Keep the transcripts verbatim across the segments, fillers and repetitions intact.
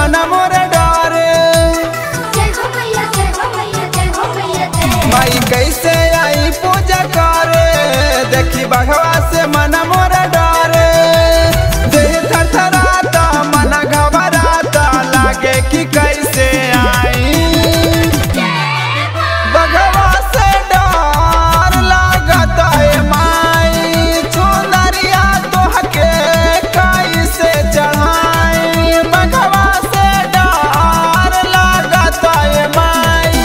मन मोर डरे। माई कैसे आई पूजा करे, देखी बघवा से मन मोर डरे। देह थरथराता मन घबराता, लागे कि कैसे आई। बघवा से डर लागता है माई, चुनरिया तोहके कैसे चढ़ाई। बघवा से डर लागता है माई।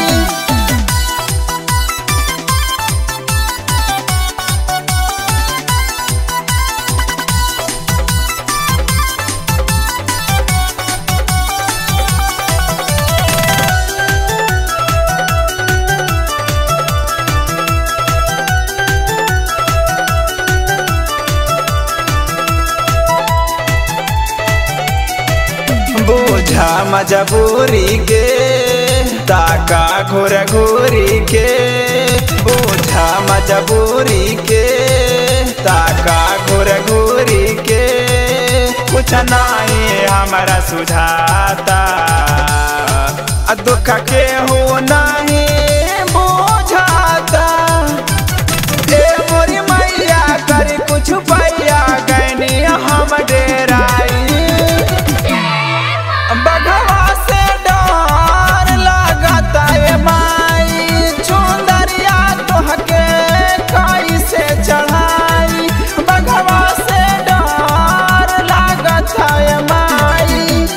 बोझा मजबूरी के ताका घोर घोरी के। बोझा मजबूरी के ताका घोर घोरी के। कुछ नहीं हमारा सुझाता, दुख के हो नहीं बुझाता। ए मोरी मैया कर कुछ पैया गैनी हम डेराई। बघवा से डर लागता है माई, चुनरिया तोहके कैसे चढ़ाई। बघवा से डर लागता है माई।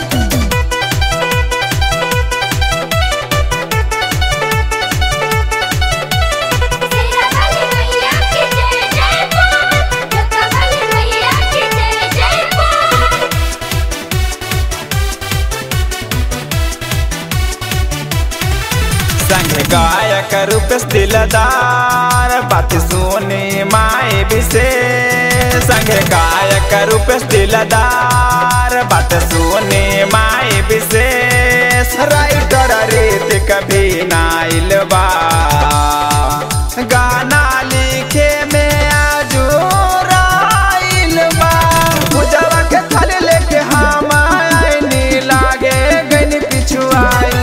संग गायक रूप दिलदार, बात सुने माए विशेष। संग गायक रूप दिलदार, बात सुने माए विशेष। राइटर रीत कभी नाइल बा, गाना लिखे में आजुराइल बा। पूजवा के थाली लेके हम आईनी, लागे गनी पिछुआई।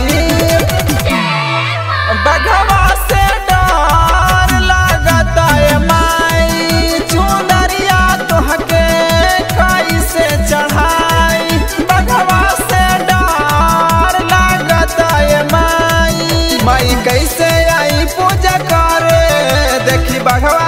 बघवा से डर लागता है माई, चुनरिया तोहके कैसे चढ़ाई। बघवा से डर लागता है माई। माई कैसे आई पूजा करे, देखी बघवा